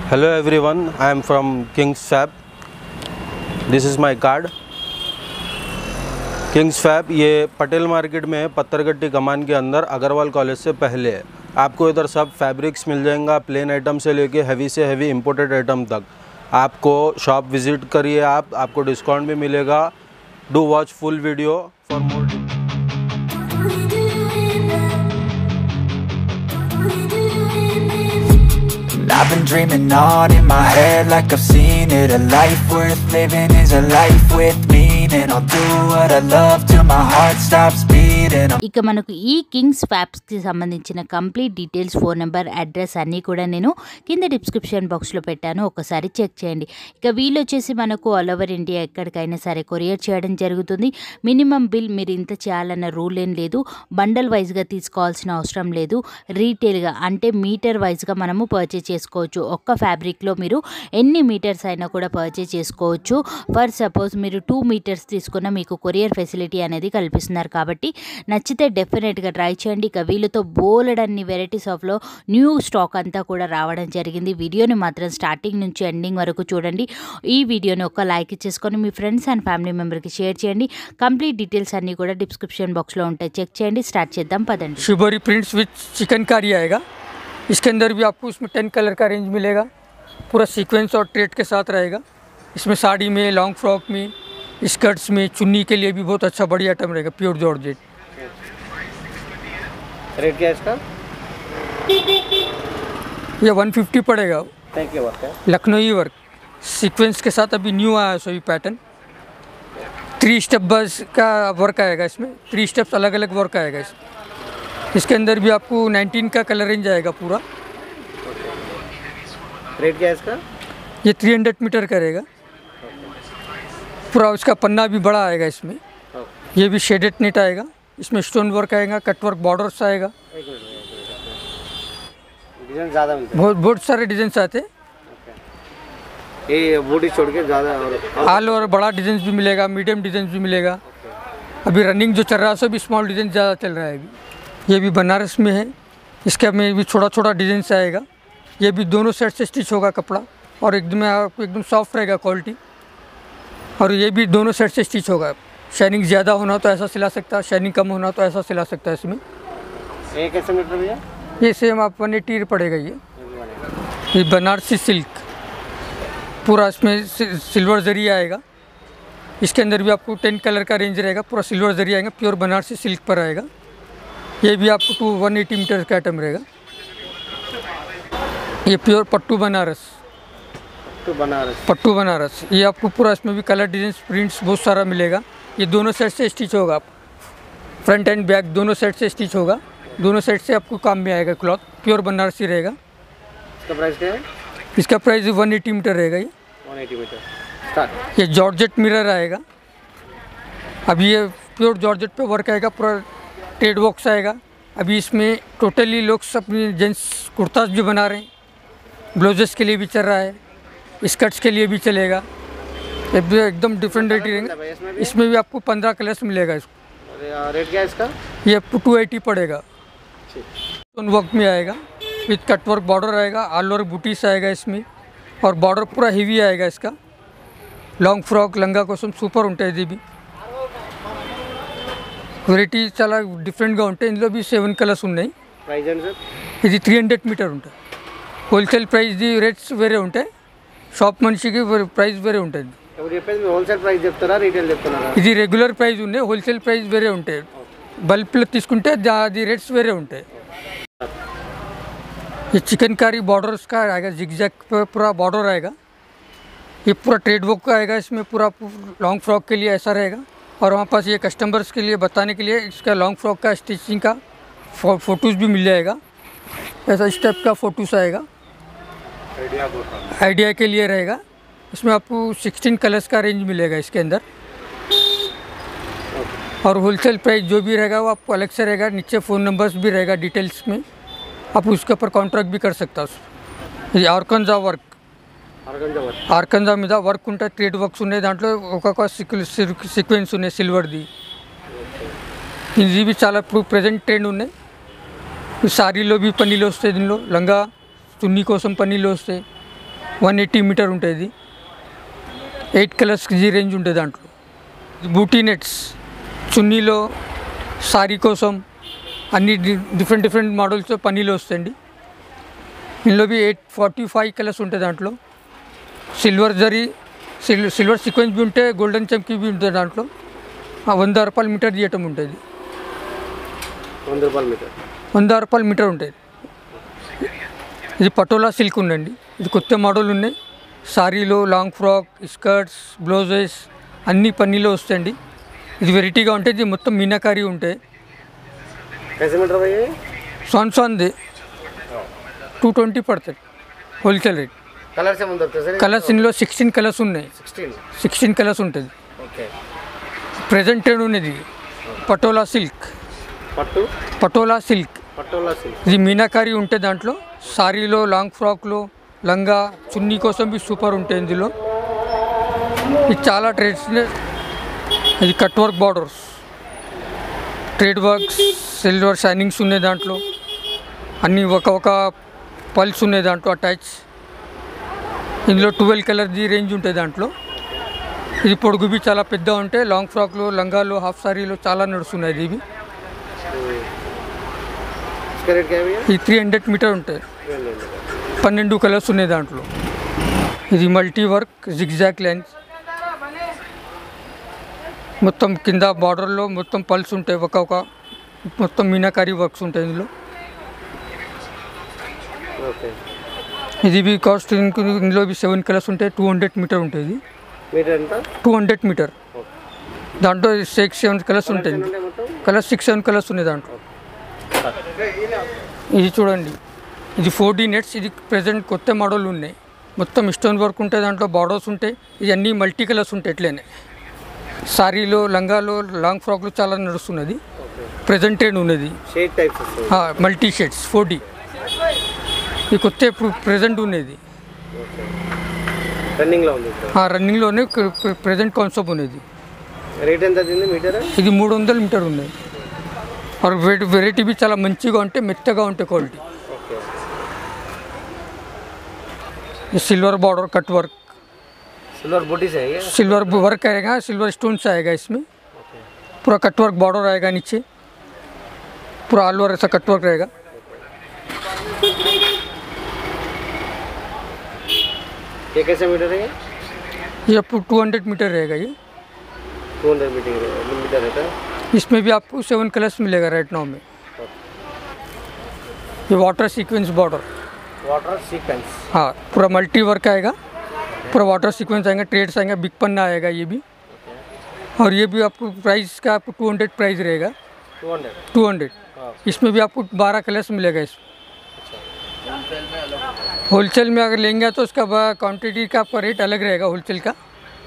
Hello everyone, I am from King's Fab. This is my card. Kings Fab ये Patel market में है, पत्थरगट्टी कमान के अंदर, अग्रवाल कॉलेज से पहले है। आपको इधर सब फैब्रिक्स मिल जाएगा, प्लेन आइटम से लेके हैवी से हैवी इंपोर्टेड आइटम तक। आपको शॉप विजिट करिए, आपको डिस्काउंट भी मिलेगा। Do watch full video for more. I've been dreaming on in my head like I've seen it. A life worth living is a life with meaning. I'll do what I love till my heart stops beating. ఇక మనకు ఈ Kings Fabs కి సంబంధించిన complete details, phone number, address అన్నీ కూడా నేను కింద description బాక్స్లో పెట్టాను, ఒకసారి చెక్ చేయండి. ఇక వీళ్ళు వచ్చేసి మనకు ఆల్ ఓవర్ ఇండియా ఎక్కడికైనా సరే కొరియర్ చేయడం జరుగుతుంది. మినిమం బిల్ మీరు ఇంత చేయాలన్న రూల్ ఏం లేదు. బండల్ వైజ్గా తీసుకోవాల్సిన అవసరం లేదు. రీటైల్గా అంటే మీటర్ వైజ్గా మనము పర్చేజ్ చేసుకోవచ్చు. ఒక్క ఫ్యాబ్రిక్లో మీరు ఎన్ని మీటర్స్ అయినా కూడా పర్చేజ్ చేసుకోవచ్చు. ఫర్ సపోజ్ మీరు 2 మీటర్స్ తీసుకున్న మీకు కొరియర్ ఫెసిలిటీ అనేది కల్పిస్తున్నారు. కాబట్టి నచ్చితే డెఫినెట్గా ట్రై చేయండి. ఇక వీళ్ళతో బోలెడన్ని వెరైటీస్ ఆఫ్లో న్యూ స్టాక్ అంతా కూడా రావడం జరిగింది. వీడియోని మాత్రం స్టార్టింగ్ నుంచి ఎండింగ్ వరకు చూడండి. ఈ వీడియోని ఒక లైక్ ఇచ్చేసుకొని మీ ఫ్రెండ్స్ అండ్ ఫ్యామిలీ మెంబర్కి షేర్ చేయండి. కంప్లీట్ డీటెయిల్స్ అన్నీ కూడా డిస్క్రిప్షన్ బాక్స్లో ఉంటాయి, చెక్ చేయండి. స్టార్ట్ చేద్దాం పదండి. शिबोरी प्रिंट्स विथ चिकनकारी आएगा। इसके अंदर भी आपको इसमें 10 कलर का रेंज मिलेगा। पूरा सीक्वेंस और ट्रेड के साथ रहेगा। इसमें साड़ी में, लॉन्ग फ्रॉक में, स्कर्ट्स में, चुन्नी के लिए भी बहुत अच्छा बढ़िया आइटम रहेगा। Pure georgette. रेट क्या है इसका? ये 150 पड़ेगा। क्या वर्क है? लखनऊ वर्क सीक्वेंस के साथ अभी न्यू आया सभी पैटर्न। 3 स्टेप बस का वर्क आएगा इसमें। 3 स्टेप्स अलग अलग वर्क आएगा इसमें। इसके अंदर भी आपको 19 का कलर रेंज आएगा पूरा। रेट क्या है इसका? ये 300 मीटर का रहेगा पूरा। उसका पन्ना भी बड़ा आएगा इसमें। ये भी शेडेड नेट आएगा। इसमें स्टोन वर्क आएगा, कट वर्क, बॉर्डर्स आएगा। डिजाइन ज़्यादा मिलते हैं। बहुत सारे डिजाइन आते हैं। ये बूटी छोड़ के ज़्यादा ऑल ओवर बड़ा डिजाइन भी मिलेगा, मीडियम डिजाइन भी मिलेगा। अभी रनिंग जो चल रहा है सब स्मॉल डिजाइन ज़्यादा चल रहा है अभी। ये भी बनारस में है। इसका में भी छोटा छोटा डिजाइन आएगा। ये भी दोनों साइड से स्टिच होगा कपड़ा और एकदम सॉफ्ट रहेगा क्वालिटी। और ये भी दोनों साइड से स्टिच होगा। शाइनिंग ज़्यादा होना तो ऐसा सिला सकता है, शाइनिंग कम होना तो ऐसा सिला सकता है इसमें। ये कैसे मीटर भैया? ये सेम आप 180 पड़ेगा। ये बनारसी सिल्क पूरा, इसमें सिल्वर जरी आएगा। इसके अंदर भी आपको 10 कलर का रेंज रहेगा। पूरा सिल्वर जरी आएगा, प्योर बनारसी सिल्क पर आएगा। ये भी आपको 180 मीटर का आइटम रहेगा। ये प्योर पट्टू बनारस। ये आपको पूरा इसमें भी कलर डिजाइन प्रिंट्स बहुत सारा मिलेगा। ये दोनों साइड से स्टिच होगा। आप फ्रंट एंड बैक दोनों साइड से स्टिच होगा। दोनों साइड से आपको काम में आएगा। क्लॉथ प्योर बनारसी रहेगा। इसका प्राइस क्या है? इसका प्राइस 180 मीटर रहेगा। ये 180 मीटर स्टार्ट। ये जॉर्जेट मिरर आएगा। अभी ये प्योर जॉर्जेट पे वर्क आएगा। पूरा ट्रेड बॉक्स आएगा। अभी इसमें टोटली लोग सब जेंट्स कुर्ताज भी बना रहे हैं। ब्लाउजेस के लिए भी चल रहा है, स्कर्ट्स के लिए भी चलेगा। एकदम डिफरेंट रेट रहेंगे। इसमें भी आपको 15 कलर्स मिलेगा। इसको रेट क्या है इसका? ये आपको 280 पड़ेगा। स्टोन वर्क में आएगा, विथ कट वर्क बॉर्डर आएगा। ऑल ओवर बूटीस आएगा इसमें और बॉर्डर पूरा हेवी आएगा इसका। लॉन्ग फ्रॉक, लंगा कोसम सूपर ఉంటాయి। ఇది వెరైటీ చాలా డిఫరెంట్గా ఉంటాయి। ఇందులో भी 7 కలర్స్ ఉన్నాయి। ప్రైస్ ఎంత? ఇది 300 మీటర్ ఉంటుంది। హోల్సేల్ ప్రైస్ ది రేట్స్ వేరే ఉంటాయి, షాప్ మనిషికి ప్రైస్ వేరే ఉంటుంది। ఇప్పుడు చెప్పేది హోల్సేల్ ప్రైస్ చెప్తారా, రీటైల్ చెప్తున్నారా? ఇది రెగ్యులర్ ప్రైస్ ఉన్నాయి, హోల్సేల్ ప్రైస్ వేరే ఉంటాయి। బల్క్లో తీసుకుంటే అది రేట్స్ వేరే ఉంటాయి। ये चिकनकारी बॉर्डर्स का आएगा, जिगजैग पे पूरा बॉर्डर आएगा। ये पूरा ट्रेड वर्क का आएगा। इसमें पूरा लॉन्ग फ्रॉक के लिए ऐसा रहेगा। और वहाँ पास ये कस्टमर्स के लिए बताने के लिए इसका लॉन्ग फ्रॉक का स्टिचिंग का फ़ोटोज़ भी मिल जाएगा। ऐसा इस टाइप का फ़ोटोज़ आएगा, आइडिया के लिए रहेगा। इसमें आपको 16 कलर्स का रेंज मिलेगा इसके अंदर। और होलसेल प्राइस जो भी रहेगा वो आपको अलग से रहेगा। नीचे फ़ोन नंबर्स भी रहेगा डिटेल्स में, आप उसके ऊपर कॉन्ट्रैक्ट भी कर सकता है। ఇది ఆర్గంజా వర్క్ మీద వర్క్ ఉంటుంది। ట్రేడ్ వర్క్స్ ఉన్నాయి, దాంట్లో ఒక్కొక్క సీక్వెన్స్ ఉన్నాయి సిల్వర్ది। ఇది भी చాలా ఇప్పుడు ప్రెజెంట్ ట్రెండ్ ఉన్నాయి। సారీలో भी పన్నీలు వస్తాయి, దీనిలో లంగా చున్నీ కోసం పన్నీలు వస్తాయి। 180 మీటర్ ఉంటుంది. 8 కలర్స్కి రేంజ్ ఉంటుంది దాంట్లో. బూటీ నెట్స్ చున్నీలో సారీ కోసం అన్ని డిఫరెంట్ మోడల్స్ పన్నీలో వస్తాయండి. ఇందులో 845 కలర్స్ ఉంటాయి దాంట్లో. సిల్వర్ జరీ సిల్వర్ సీక్వెన్స్ भी ఉంటే గోల్డెన్ చమ్కీ भी ఉంటుంది దాంట్లో. 100 రూపాయల మీటర్ తీయటం ఉంటుంది. 100 రూపాయల మీటర్ ఉంటుంది. ఇది పటోలా సిల్క్ ఉందండి. ఇది కొత్త మోడల్ ఉన్నాయి. సారీలో లాంగ్ ఫ్రాక్, స్కర్ట్స్, బ్లౌజెస్ అన్నీ పన్నీలో వస్తాయండి. ఇది వెరైటీగా ఉంటుంది. ఇది మొత్తం మీనాకారీ ఉంటాయి. సోన్ది 220 పడుతుంది హోల్సేల్ రేట్. కలర్స్ ఇందులో 16 కలర్స్ ఉన్నాయి. 16 కలర్స్ ఉంటుంది. ప్రెజెంట్ ట్రెండ్ ఉన్నది పటోలా సిల్క్. ఇది మీనాకారీ ఉంటే దాంట్లో సారీలో లాంగ్ ఫ్రాక్లో లంగా చున్నీ కోసం भी సూపర్ ఉంటాయి. ఇందులో ఇది చాలా ట్రెడిషనల్. ఇది cut work borders, thread works, silver shinings ఉన్నాయి దాంట్లో. అన్నీ ఒక పల్స్ ఉన్నాయి దాంట్లో అటాచ్. ఇందులో 12 కలర్ది రేంజ్ ఉంటుంది దాంట్లో. ఇది పొడుగు भी చాలా పెద్ద ఉంటాయి. లాంగ్ ఫ్రాక్లో లంగాలో హాఫ్ సారీలో చాలా నడుస్తున్నాయి. ఇవి 300 మీటర్ ఉంటాయి. 12 కలర్స్ ఉన్నాయి దాంట్లో. ఇది మల్టీ వర్క్ జిగ్జాగ్ లైన్స్. మొత్తం కింద బార్డర్లో మొత్తం పల్స్ ఉంటాయి. ఒక మొత్తం మీనాకారీ వర్క్స్ ఉంటాయి ఇందులో. ఇది भी కాస్ట్ ఇందులో 7 కలర్స్ ఉంటాయి. 200 మీటర్ ఉంటుంది. 200 మీటర్ దాంట్లో 6-7 కలర్స్ ఉంటాయి. కలర్స్ 6-7 కలర్స్ ఉన్నాయి దాంట్లో. ఇది చూడండి, ఇది 4D నెట్స్. ఇది ప్రెజెంట్ కొత్త మోడల్ ఉన్నాయి. మొత్తం స్టోన్ వర్క్ ఉంటాయి దాంట్లో. బార్డర్స్ ఉంటాయి. ఇది అన్నీ మల్టీ కలర్స్ ఉంటాయి. ఎట్లనే సారీలో లంగాలో లాంగ్ ఫ్రాక్లో చాలా నడుస్తున్నది. ప్రెజెంట్ ట్రెండ్ ఉన్నది మల్టీ షేడ్స్ 4D. ఇది కొత్త ఇప్పుడు ప్రెజెంట్ ఉన్నది. రన్నింగ్లోనే ప్రెజెంట్ కాన్సెప్ట్ ఉన్నది. ఇది 300 మీటర్ ఉన్నాయి. వెరైటీ भी చాలా మంచిగా ఉంటాయి, మెత్తగా ఉంటాయి quality. Silver border cut work, silver बूटी से है, सिल्वर वर्क आएगा, सिल्वर स्टोन से आएगा इसमें. पूरा कट वर्क बॉर्डर आएगा नीचे. पूरा ऑल ओवर ऐसा कट वर्क रहेगा. ये कैसे मीटर है? ये आपको 200 मीटर रहेगा. ये 200 मीटर रहता है. इसमें भी आपको 7 कलर्स मिलेगा राइट नाउ में. ये water sequence border, water sequence, हाँ पूरा मल्टी वर्क आएगा. पूरा वाटर सीक्वेंस आएगा, ट्रेड्स आएंगे, बिग पन्ना आएगा ये भी. और ये भी आपको प्राइस का आपको 200 प्राइस रहेगा. 200. इसमें भी आपको 12 कलर्स मिलेगा. इसमें होलसेल में अगर लेंगे तो उसका क्वांटिटी का आपका रेट अलग रहेगा होलसेल का.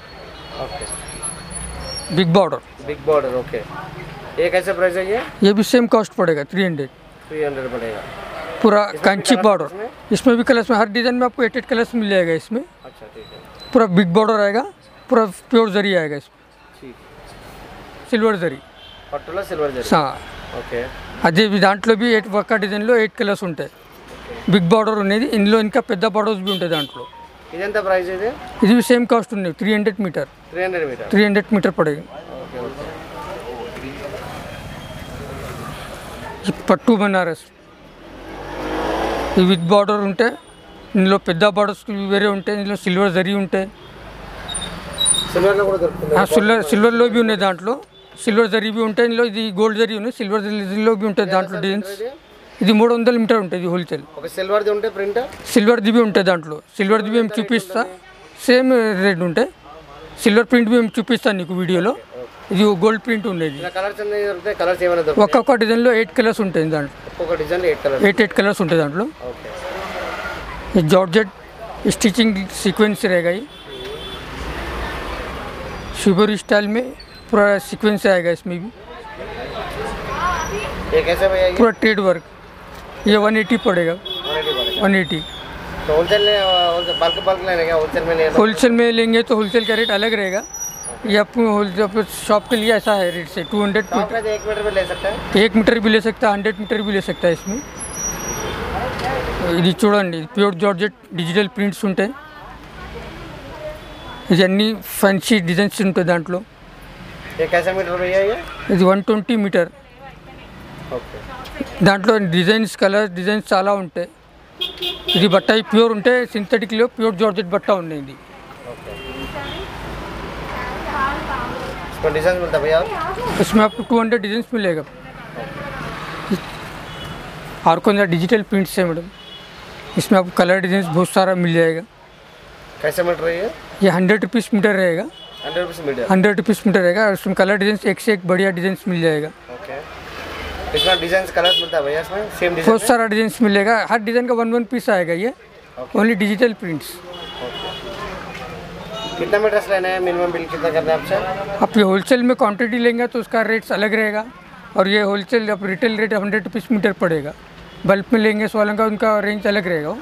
Big border, okay. ये कैसे प्राइस है? ये भी सेम कॉस्ट पड़ेगा. 300 पड़ेगा. पूरा कांची बॉर्डर. इसमें भी कलर्स में हर डिज़ाइन में आपको 8 कलर्स मिल जाएगा इसमें. अच्छा ठीक है. पूरा बिग बॉर्डर आएगा. पूरा प्योर जरी आएगा इसमें. ठीक. सिल्वर जरी, పట్టులో సిల్వర్ జరీ. ఓకే. అదే దాంట్లో भी 8 ఒక్క డిజైన్లో 8 కలర్స్ ఉంటాయి. బిగ్ బార్డర్ ఉన్నది. ఇందులో ఇంకా పెద్ద బార్డర్స్ भी ఉంటాయి దాంట్లో. ఇదెంత ప్రైస్ ఇది? ఇది भी సేమ్ కాస్ట్ ఉంది. 300 మీటర్. 300 మీటర్ పడేगा. Okay okay. పట్టు బనారస్ విత్ బార్డర్ ఉంటాయి. ఇందులో పెద్ద బార్డర్స్ వేరే ఉంటాయి. ఇందులో సిల్వర్ జరీ ఉంటాయి. సిల్వర్లో కూడా దొరుకుతుంది. సిల్వర్లో भी ఉన్నాయి దాంట్లో. సిల్వర్ జరీ भी ఉంటాయి. ఇందులో ఇది గోల్డ్ జరీ ఉన్నాయి. సిల్వర్ జరీలో भी ఉంటాయి దాంట్లో డిజైన్స్. ఇది 300 మీటర్ ఉంటుంది హోల్సేల్. ఒక సిల్వర్ది ఉంటే ప్రింట్, సిల్వర్ది भी ఉంటాయి దాంట్లో. సిల్వర్ది भी మేము చూపిస్తా. సేమ్ రేట్ ఉంటాయి. సిల్వర్ ప్రింట్ भी మేము చూపిస్తాను నీకు వీడియోలో. ఇది గోల్డ్ ప్రింట్ ఉండేది. కలర్స్ అన్ని దొరుకుతాయి. కలర్స్ ఏమైనా దొరుకుతాయి? ఒక్కొక్క డిజైన్లో 8 కలర్స్ ఉంటాయి దాంట్లో. ఒక్కొక్క డిజైన్లో 8 కలర్స్. 8 కలర్స్ ఉంటాయి దాంట్లో. ఓకే. ये जॉर्जेट स्टिचिंग सीक्वेंस रहेगा. ये शिवरी स्टाइल में पूरा सीक्वेंस आएगा इसमें भी. ये कैसे भैया? पूरा ट्रेड वर्क. ये 180 पड़ेगा. 180. तो होलसेल बल्क लेने क्या? होलसेल में लेना? होलसेल में लेंगे तो होलसेल का रेट अलग रहेगा. ये आपको शॉप के लिए ऐसा है रेट से 200 1 मीटर भी ले सकता है. 1 मीटर भी ले सकता है. 100 मीटर भी ले सकता है इसमें. ఇది చూడండి, ప్యూర్ జార్జెట్ డిజిటల్ ప్రింట్స్ ఉంటాయి. ఇది అన్ని ఫ్యాన్సీ డిజైన్స్ ఉంటాయి దాంట్లో. ये कैसे मीटर भैया ये? ఇది 120 మీటర్. ओके. దాంట్లో డిజైన్స్ కలర్ డిజైన్స్ చాలా ఉంటాయి. ఇది బట్ట ప్యూర్ ఉంటే సింథటిక్లో ప్యూర్ జార్జెట్ బట్ట ఉంది ఇది. इसमें डिजाइन मिलता है भैया? इसमें आपको 200 डिजाइन मिलेगा. और कौन सा डिजिटल प्रिंट्स है मैडम, इसमें आपको कलर डिजाइन बहुत सारा मिल जाएगा. कैसे मीटर है ये? ये 100 रुपीज़ मीटर रहेगा. 100 रुपीज़ मीटर. 100 रुपीज़ मीटर रहेगा और उसमें कलर डिजाइन एक से एक बढ़िया डिजाइन मिल जाएगा. ओके. इसमें डिजाइन कलर्स मिलता है भैया? इसमें सेम डिजाइन बहुत सारा डिजाइन मिलेगा. हर डिज़ाइन का 1 पीस आएगा. ये ओनली डिजिटल प्रिंट्स. कितना मीटर्स लेना है, मिनिमम बिल कितना करना है आपसे? आप ये होलसेल में क्वांटिटी लेंगे तो उसका रेट्स अलग रहेगा और ये होलसेल आप रिटेल रेट 100 रुपीज़ मीटर पड़ेगा. बल्क में लेंगे सोलन का उनका रेंज अलग रहेगा.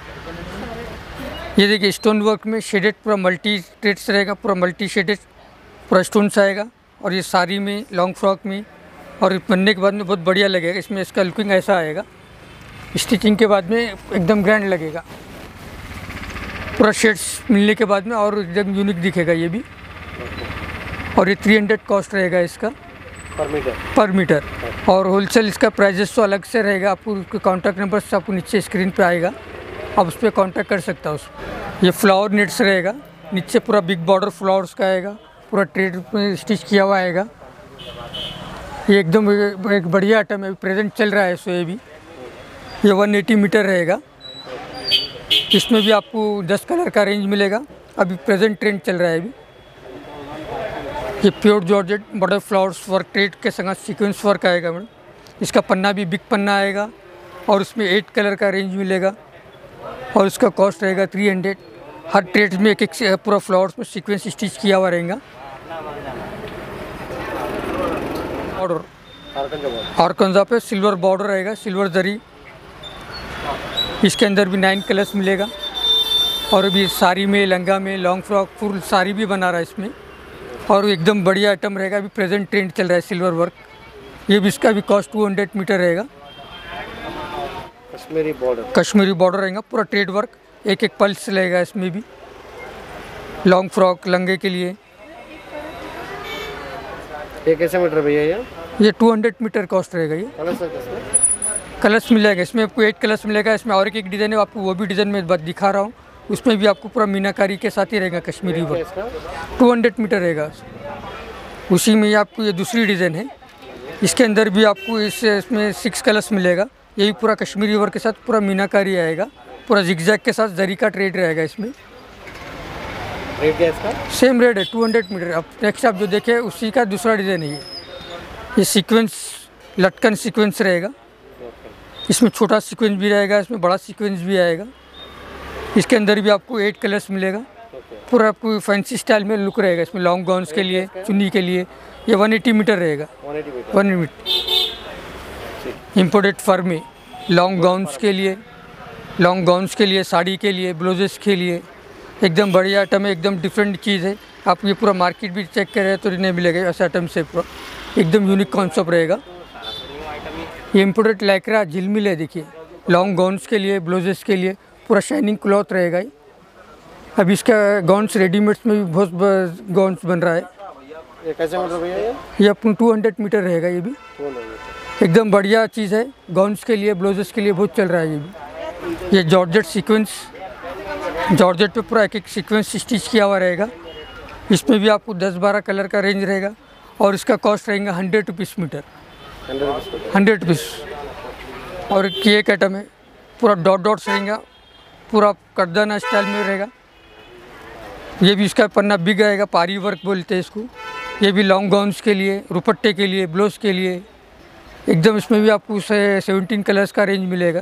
ये देखिए स्टोन वर्क में शेडेड पूरा मल्टी रेट्स रहेगा, पूरा मल्टी शेडेड पूरा स्टोन्स आएगा. और ये साड़ी में लॉन्ग फ्रॉक में और बनने के बाद में बहुत बढ़िया लगेगा. इसमें इसका लुकिंग ऐसा आएगा, स्टिचिंग के बाद में एकदम ग्रैंड लगेगा. पूरा शेड्स मिलने के बाद में और एकदम यूनिक दिखेगा ये भी. और ये 300 कॉस्ट रहेगा इसका पर मीटर. और होलसेल इसका प्राइजेस तो अलग से रहेगा. आपको उसके कॉन्टैक्ट नंबर से आपको नीचे स्क्रीन पे आएगा, आप उस पर कॉन्टैक्ट कर सकता हो. ये फ्लावर नेट्स रहेगा, नीचे पूरा बिग बॉर्डर फ्लावर्स का आएगा, पूरा ट्रेड में स्टिच किया हुआ आएगा. ये एकदम एक बढ़िया आइटम है, प्रेजेंट चल रहा है. सो ये 180 मीटर रहेगा. इसमें भी आपको 10 कलर का रेंज मिलेगा. अभी प्रेजेंट ट्रेंड चल रहा है अभी. ये प्योर जॉर्जेट बड़े फ्लावर्स वर्क ट्रेड के संग सीक्वेंस वर्क आएगा मैडम. इसका पन्ना भी बिग पन्ना आएगा और उसमें 8 कलर का रेंज मिलेगा और उसका कॉस्ट रहेगा 300. हर ट्रेड में एक पूरा फ्लावर्स में सीक्वेंस स्टिच किया हुआ रहेगा. बॉर्डर ऑर्गेन्जा पे सिल्वर बॉर्डर रहेगा, सिल्वर जरी. इसके अंदर भी 9 कलर्स मिलेगा. और अभी साड़ी में, लहंगा में, लॉन्ग फ्रॉक, फुल साड़ी भी बना रहा है इसमें. और एकदम बढ़िया आइटम रहेगा. अभी प्रेजेंट ट्रेंड चल रहा है सिल्वर वर्क. ये भी इसका भी कॉस्ट 200 मीटर रहेगा. कश्मीरी बॉर्डर रहेगा, पूरा ट्रेड वर्क. एक एक पल्स रहेगा इसमें भी. लॉन्ग फ्रॉक लहंगे के लिए. ये कैसे मीटर भैया ये 200 मीटर कॉस्ट रहेगा. ये कलर्स मिलेगा. इसमें आपको 8 कलर्स मिलेगा. इसमें और एक डिज़ाइन है, आपको वो भी डिज़ाइन में दिखा रहा हूँ. उसमें भी आपको पूरा मीनाकारी के साथ ही रहेगा कश्मीरी वर्क. 200 मीटर रहेगा. उसी में आपको ये दूसरी डिज़ाइन है. इसके अंदर भी आपको इसमें 6 कलर्स मिलेगा. यही पूरा कश्मीरी वर्क के साथ पूरा मीनाकारी आएगा. पूरा जिगजैग के साथ जरी का ट्रेड रहेगा. इसमें रेट क्या इसका? सेम रेट है 200 मीटर. अब नेक्स्ट आप जो देखे उसी का दूसरा डिज़ाइन है. ये सीक्वेंस लटकन सीक्वेंस रहेगा. इसमें छोटा सीक्वेंस भी रहेगा, इसमें बड़ा सीक्वेंस भी आएगा. इसके अंदर भी आपको 8 कलर्स मिलेगा. पूरा आपको फैंसी स्टाइल में लुक रहेगा. इसमें लॉन्ग गाउन्स के लिए, चुन्नी के लिए. ये 180 मीटर रहेगा. 1 मीटर इम्पोर्टेड फर में लॉन्ग गाउन्स के लिए, साड़ी के लिए, ब्लाउजेस के लिए एकदम बढ़िया आइटम है. एकदम डिफरेंट चीज़ है. आप ये पूरा मार्केट भी चेक करें तो नहीं मिलेगा ऐसा आइटम से. पूरा एकदम यूनिक कॉन्सेप्ट रहेगा. ये इम्पोर्टेड लाइक्रा झिलमिल है. देखिए लॉन्ग गाउन्स के लिए, ब्लाउजेस के लिए पूरा शाइनिंग क्लॉथ रहेगा. अब इसका गाउन्स रेडीमेड्स में भी बहुत गाउन्स बन रहा है. ये कैसे मीटर भैया ये अपन 200 मीटर रहेगा. ये भी एकदम बढ़िया चीज़ है. गाउन्स के लिए, ब्लाउजेस के लिए बहुत चल रहा है. ये भी ये जॉर्जेट सीक्वेंस, जॉर्जेट पे पूरा एक एक सीक्वेंस स्टिच किया हुआ रहेगा. इसमें भी आपको 10-12 कलर का रेंज रहेगा और इसका कॉस्ट रहेगा 100 रुपीज़ मीटर. 100 रुपीज़. और ये एक आइटम है, पूरा डॉट्स रहेगा, पूरा करदाना स्टाइल में रहेगा. ये भी इसका पन्ना बिग आएगा, पारी वर्क बोलते हैं इसको. ये भी लॉन्ग गाउन्स के लिए, रुपट्टे के लिए, ब्लाउज के लिए एकदम. इसमें भी आपको 17 कलर्स का रेंज मिलेगा.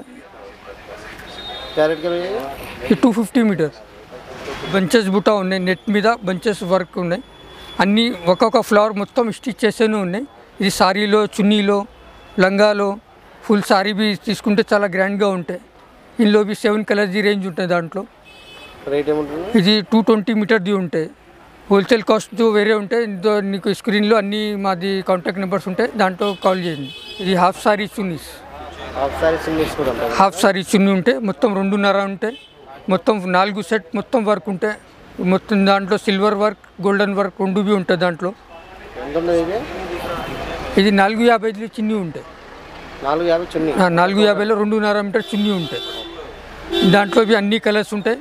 क्या रेट भैया ये 250 मीटर. బంచెస్ బుట్ట ఉన్నాయి, నెట్ మీద బంచెస్ వర్క్ ఉన్నాయి. అన్నీ ఒక్కొక్క ఫ్లవర్ మొత్తం స్టిచ్ చేసేనే ఉన్నాయి. ఇది సారీలో, చున్నీలో, లంగాలో ఫుల్ సారీ भी తీసుకుంటే చాలా గ్రాండ్గా ఉంటాయి. ఇందులో भी 7 కలర్స్ రేంజ్ ఉంటుంది. దాంట్లో రేట్ ఏముంటుంది? ఇది 220 మీటర్ది ఉంటాయి. హోల్సేల్ కాస్ట్ వేరే ఉంటాయి. నీకు స్క్రీన్లో అన్నీ మాది కాంటాక్ట్ నెంబర్స్ ఉంటాయి, దాంట్లో కాల్ చేయండి. ఇది హాఫ్ సారీ చున్నీస్. హాఫ్ సారీ చున్నీ ఉంటాయి. మొత్తం 2.5 ఉంటాయి. మొత్తం 4 సెట్ మొత్తం వర్క్ ఉంటాయి. మొత్తం దాంట్లో సిల్వర్ వర్క్ గోల్డెన్ వర్క్ రెండు బి ఉంటుంది దాంట్లో. ఎంత ఉన్నది ఇది? ఇది 450 చున్నీ ఉంటాయి. 450 చున్నీ. 450లో 2.5 మీటర్ చున్నీ ఉంటాయి. దాంట్లో బి అన్ని కలర్స్ ఉంటాయి.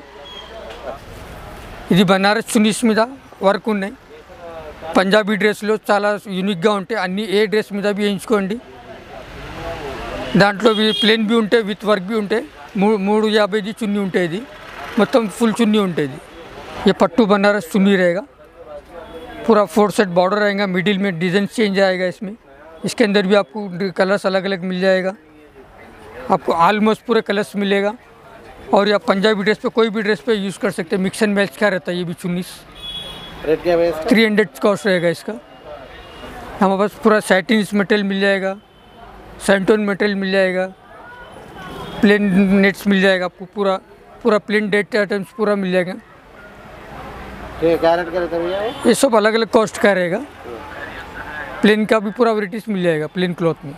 ఇది బనారస్ చున్నీస్ మీద వర్క్ ఉన్నాయి. పంజాబీ డ్రెస్లో చాలా యూనిక్గా ఉంటాయి. అన్ని ఏ డ్రెస్ మీద బి వేయించుకోండి. దాంట్లో ప్లేన్ బి ఉంటాయి, విత్ వర్క్ బి ఉంటాయి. 350 చున్నీ ఉంటాయి. ఇది మొత్తం ఫుల్ చున్నీ ఉంటుంది. ये पट्टू बनारस चुन्नी रहेगा. पूरा 4 सेट बॉर्डर रहेगा. मिडिल में डिज़ाइन चेंज आएगा इसमें. इसके अंदर भी आपको कलर्स अलग अलग मिल जाएगा. आपको ऑलमोस्ट पूरे कलर्स मिलेगा. और या पंजाबी ड्रेस पे कोई भी ड्रेस पे यूज़ कर सकते हैं. मिक्स एंड मैच का रहता है. ये भी चुन्नीस रेट क्या है इसका? 300 कॉस्ट रहेगा इसका. हमारे पास पूरा सैटिन मटेरियल मिल जाएगा, सैंटोन मटेरियल मिल जाएगा, प्लेन नेट्स मिल जाएगा आपको. पूरा प्लेन डेट आइटम्स पूरा मिल जाएगा. क्या रेट का रहता है भैया? ये सब अलग अलग कॉस्ट का रहेगा. प्लेन का भी पूरा वैराइटीज़ मिल जाएगा प्लेन क्लॉथ में.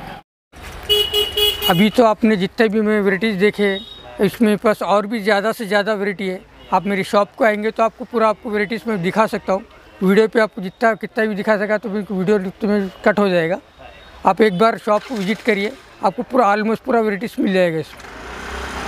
अभी तो आपने जितने भी मैं वैराइटीज़ देखे इसमें पास और भी ज़्यादा से ज़्यादा वैराइटी है. आप मेरी शॉप को आएंगे तो आपको पूरा वैराइटीज़ में दिखा सकता हूँ. वीडियो पे आपको कितना भी दिखा सका तो वीडियो में कट हो जाएगा. आप एक बार शॉप को विजिट करिए, आपको पूरा ऑलमोस्ट पूरा वैराइटीज़ मिल जाएगा इसमें.